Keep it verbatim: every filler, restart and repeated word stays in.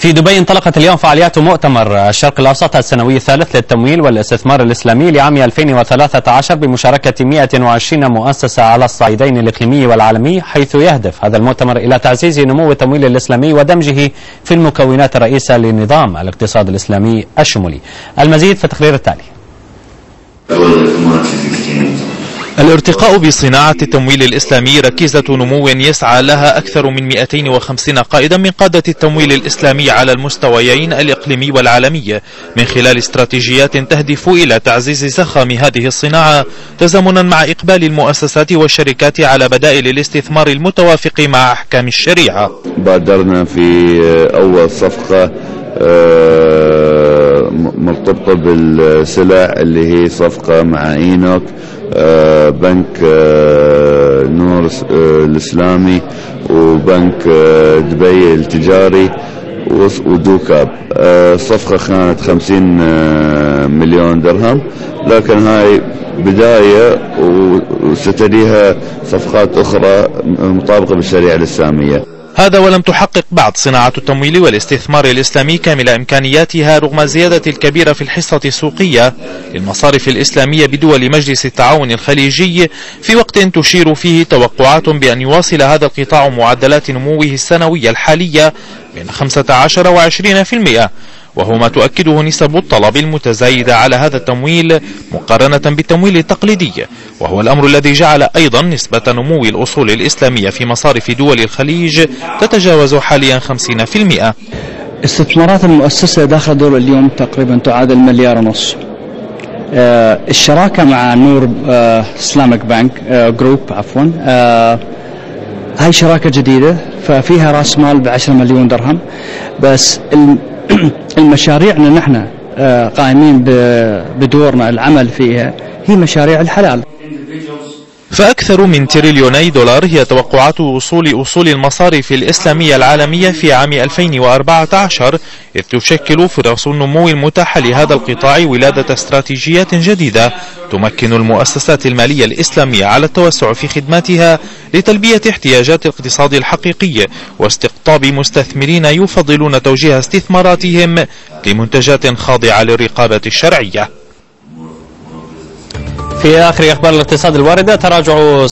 في دبي انطلقت اليوم فعاليات مؤتمر الشرق الأوسط السنوي الثالث للتمويل والاستثمار الإسلامي لعام ألفين وثلاثة عشر بمشاركة مئة وعشرين مؤسسة على الصعيدين الإقليمي والعالمي، حيث يهدف هذا المؤتمر إلى تعزيز نمو التمويل الإسلامي ودمجه في المكونات الرئيسة لنظام الاقتصاد الإسلامي الشمولي. المزيد في التقرير التالي. الارتقاء بصناعة التمويل الإسلامي ركيزة نمو يسعى لها أكثر من مئتين وخمسين قائدا من قادة التمويل الإسلامي على المستويين الإقليمي والعالمي، من خلال استراتيجيات تهدف إلى تعزيز زخم هذه الصناعة تزامنا مع إقبال المؤسسات والشركات على بدائل الاستثمار المتوافق مع أحكام الشريعة. بادرنا في أول صفقة مرتبطة بالسلع اللي هي صفقة مع إينوك، بنك نور الإسلامي وبنك دبي التجاري ودوكاب. الصفقة كانت خمسين مليون درهم، لكن هاي بداية وستليها صفقات أخرى مطابقة بالشريعة الإسلامية. هذا ولم تحقق بعد صناعة التمويل والاستثمار الإسلامي كامل إمكانياتها رغم الزيادة الكبيرة في الحصة السوقية للمصارف الإسلامية بدول مجلس التعاون الخليجي، في وقت تشير فيه توقعات بأن يواصل هذا القطاع معدلات نموه السنوية الحالية بين خمسة عشر وعشرين بالمئة، وهو ما تؤكده نسب الطلب المتزايدة على هذا التمويل مقارنة بالتمويل التقليدي، وهو الأمر الذي جعل أيضا نسبة نمو الأصول الإسلامية في مصارف دول الخليج تتجاوز حاليا خمسين بالمئة. استثمارات المؤسسة داخل الدولة اليوم تقريبا تعادل مليار ونص. آه الشراكة مع نور آه اسلامك بانك آه جروب عفوا آه هاي شراكة جديدة، ففيها راس مال بعشرة مليون درهم، بس المشاريع اللي نحن قائمين بدورنا العمل فيها هي مشاريع الحلال. فأكثر من تريليوني دولار هي توقعات وصول أصول المصارف الإسلامية العالمية في عام ألفين وأربعة عشر، إذ تشكل فرص النمو المتاحة لهذا القطاع ولادة استراتيجيات جديدة تمكن المؤسسات المالية الإسلامية على التوسع في خدماتها لتلبية احتياجات الاقتصاد الحقيقي واستقطاب مستثمرين يفضلون توجيه استثماراتهم لمنتجات خاضعة للرقابة الشرعية. في آخر أخبار الاقتصاد الواردة، تراجع